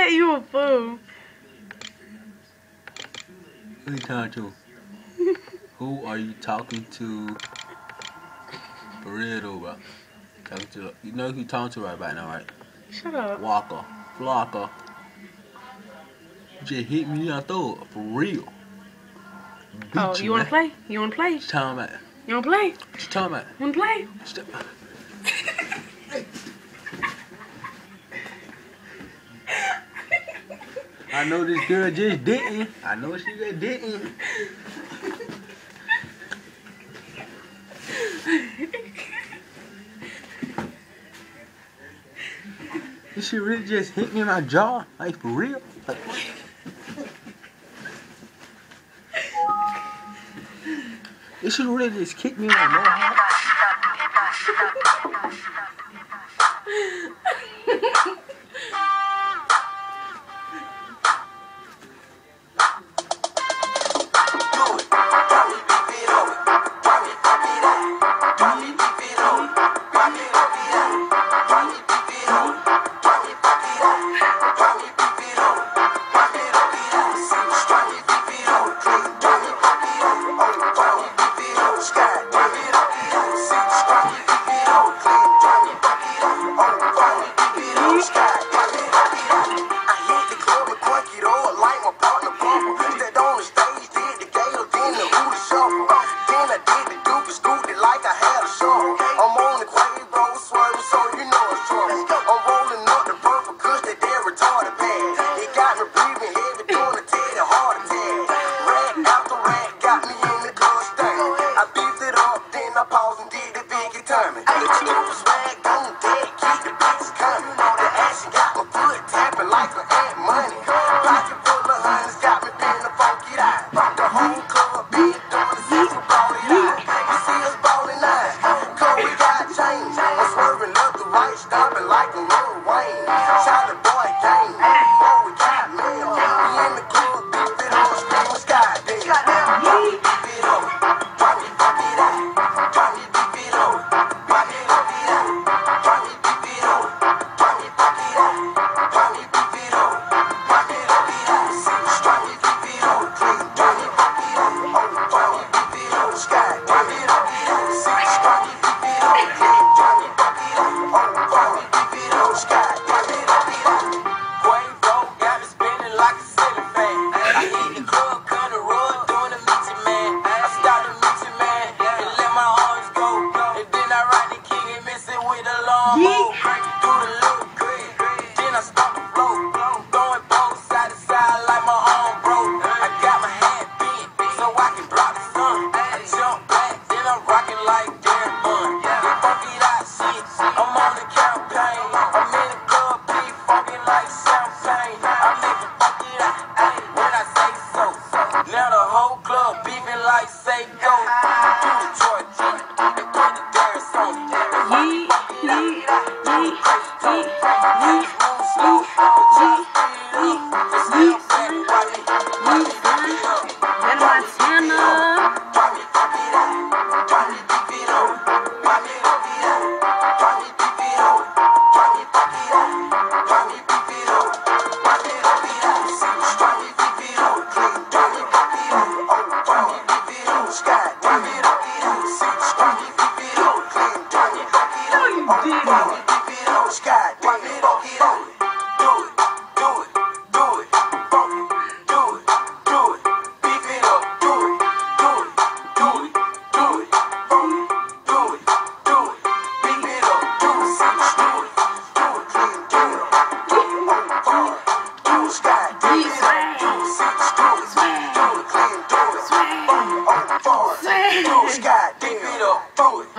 You a fool. Who you talking to? Who are you talking to? For real though, bro. Talking to, you know who you talking to right about now, right? Shut up. Walker. Flocker. You just hit me out throw it. For real. Beat You wanna play? You wanna play? What you talking about? You wanna play? What you talking about? Wanna play? I know this girl just didn't. I know she just didn't. This shit really just hit me in my jaw. Like, for real? Like, this shit really just kicked me in my mouth. Sky, deep it up, throw it.